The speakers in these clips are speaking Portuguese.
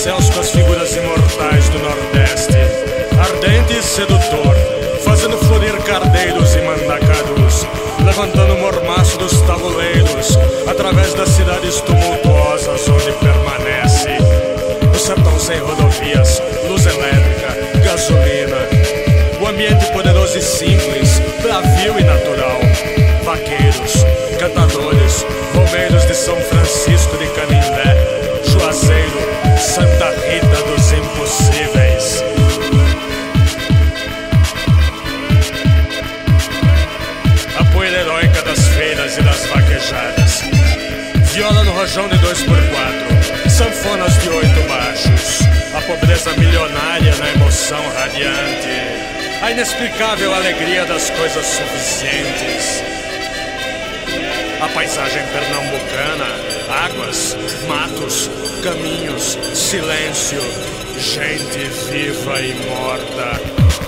céus com as figuras imortais do Nordeste, ardente e sedutor, fazendo florir cardeiros e mandacaros, levantando o mormaço dos tabuleiros, através das cidades tumultuosas onde permanece. O sertão sem rodovias, luz elétrica, gasolina, o ambiente poderoso e simples, bravio e natural. Vaqueiros, cantadores, romeiros de São Francisco de Canindé, Juazeiro, Santa Rita dos Impossíveis. A poeira heróica das feiras e das vaquejadas, viola no rojão de 2x4, sanfonas de 8 baixos, a pobreza milionária na emoção radiante, a inexplicável alegria das coisas suficientes. A paisagem pernambucana, águas, matos, caminhos, silêncio, gente viva e morta.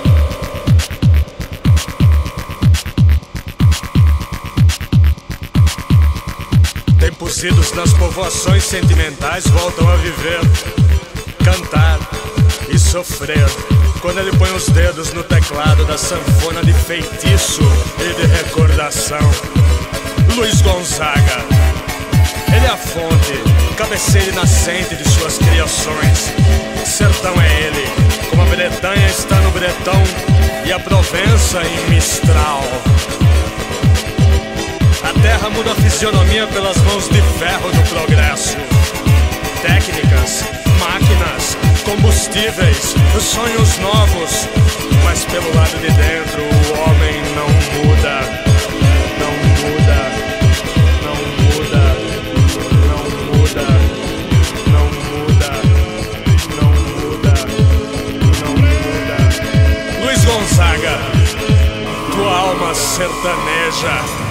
Tempos idos nas povoações sentimentais voltam a viver, cantar e sofrer, quando ele põe os dedos no teclado da sanfona de feitiço e de recordação. Luiz Gonzaga, ele é a fonte, cabeceira e nascente de suas criações. Sertão é ele, como a Bretanha está no Bretão e a Provença em Mistral. A terra muda a fisionomia pelas mãos de ferro do progresso. Técnicas, máquinas, combustíveis, sonhos novos, mas pelo lado de dentro o homem não muda. Não muda, não muda, não muda, não muda, não muda, não muda. Luiz Gonzaga, tua alma sertaneja.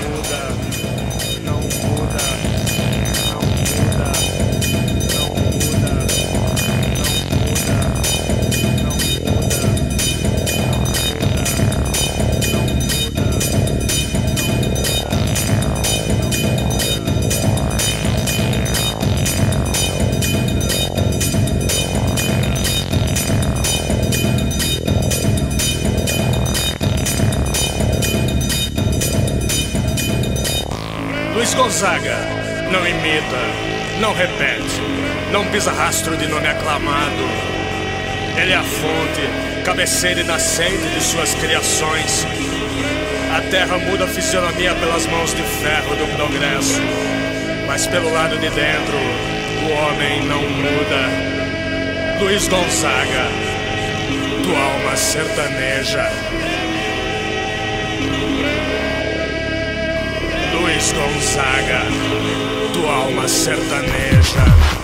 Luiz Gonzaga não imita, não repete, não pisa rastro de nome aclamado. Ele é a fonte, cabeceira e nascente de suas criações. A terra muda a fisionomia pelas mãos de ferro do progresso, mas pelo lado de dentro o homem não muda. Luiz Gonzaga, tua alma sertaneja. Luiz Gonzaga, tua alma sertaneja.